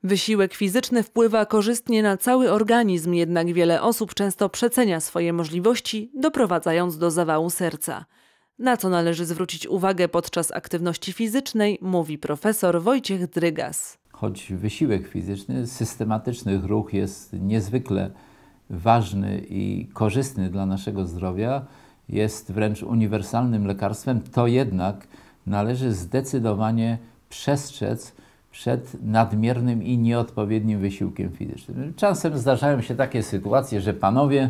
Wysiłek fizyczny wpływa korzystnie na cały organizm, jednak wiele osób często przecenia swoje możliwości, doprowadzając do zawału serca. Na co należy zwrócić uwagę podczas aktywności fizycznej, mówi profesor Wojciech Drygas. Choć wysiłek fizyczny, systematyczny ruch jest niezwykle ważny i korzystny dla naszego zdrowia, jest wręcz uniwersalnym lekarstwem, to jednak należy zdecydowanie przestrzec przed nadmiernym i nieodpowiednim wysiłkiem fizycznym. Czasem zdarzają się takie sytuacje, że panowie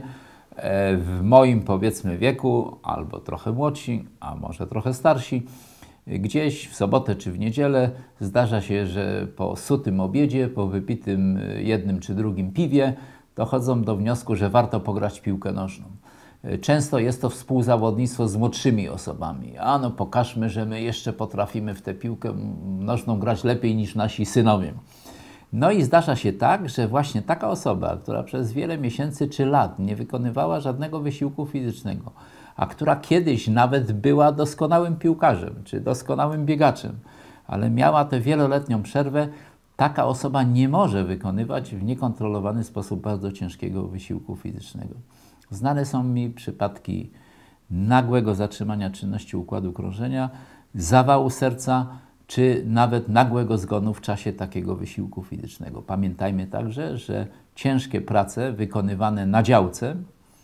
w moim, powiedzmy, wieku, albo trochę młodsi, a może trochę starsi, gdzieś w sobotę czy w niedzielę zdarza się, że po sutym obiedzie, po wypitym jednym czy drugim piwie dochodzą do wniosku, że warto pograć w piłkę nożną. Często jest to współzawodnictwo z młodszymi osobami. A no pokażmy, że my jeszcze potrafimy w tę piłkę nożną grać lepiej niż nasi synowie. No i zdarza się tak, że właśnie taka osoba, która przez wiele miesięcy czy lat nie wykonywała żadnego wysiłku fizycznego, a która kiedyś nawet była doskonałym piłkarzem czy doskonałym biegaczem, ale miała tę wieloletnią przerwę, taka osoba nie może wykonywać w niekontrolowany sposób bardzo ciężkiego wysiłku fizycznego. Znane są mi przypadki nagłego zatrzymania czynności układu krążenia, zawału serca, czy nawet nagłego zgonu w czasie takiego wysiłku fizycznego. Pamiętajmy także, że ciężkie prace wykonywane na działce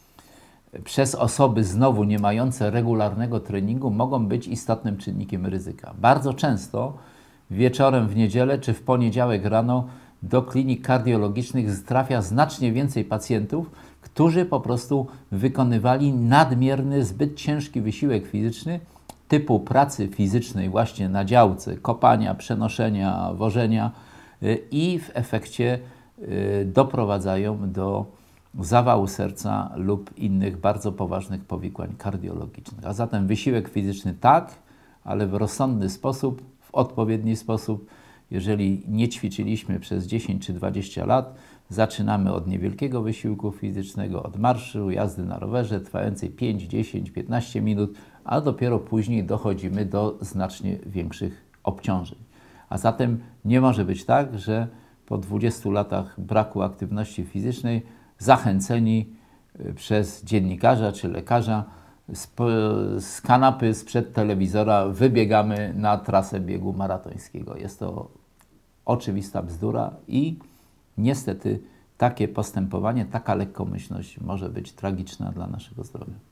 przez osoby znowu nie mające regularnego treningu mogą być istotnym czynnikiem ryzyka. Bardzo często wieczorem w niedzielę czy w poniedziałek rano do klinik kardiologicznych trafia znacznie więcej pacjentów, którzy po prostu wykonywali nadmierny, zbyt ciężki wysiłek fizyczny typu pracy fizycznej właśnie na działce, kopania, przenoszenia, wożenia i w efekcie doprowadzają do zawału serca lub innych bardzo poważnych powikłań kardiologicznych. A zatem wysiłek fizyczny tak, ale w rozsądny sposób, w odpowiedni sposób. Jeżeli nie ćwiczyliśmy przez 10 czy 20 lat, zaczynamy od niewielkiego wysiłku fizycznego, od marszu, jazdy na rowerze trwającej 5, 10, 15 minut, a dopiero później dochodzimy do znacznie większych obciążeń. A zatem nie może być tak, że po 20 latach braku aktywności fizycznej zachęceni przez dziennikarza czy lekarza z kanapy, sprzed telewizora wybiegamy na trasę biegu maratońskiego. Jest to oczywista bzdura i niestety takie postępowanie, taka lekkomyślność może być tragiczna dla naszego zdrowia.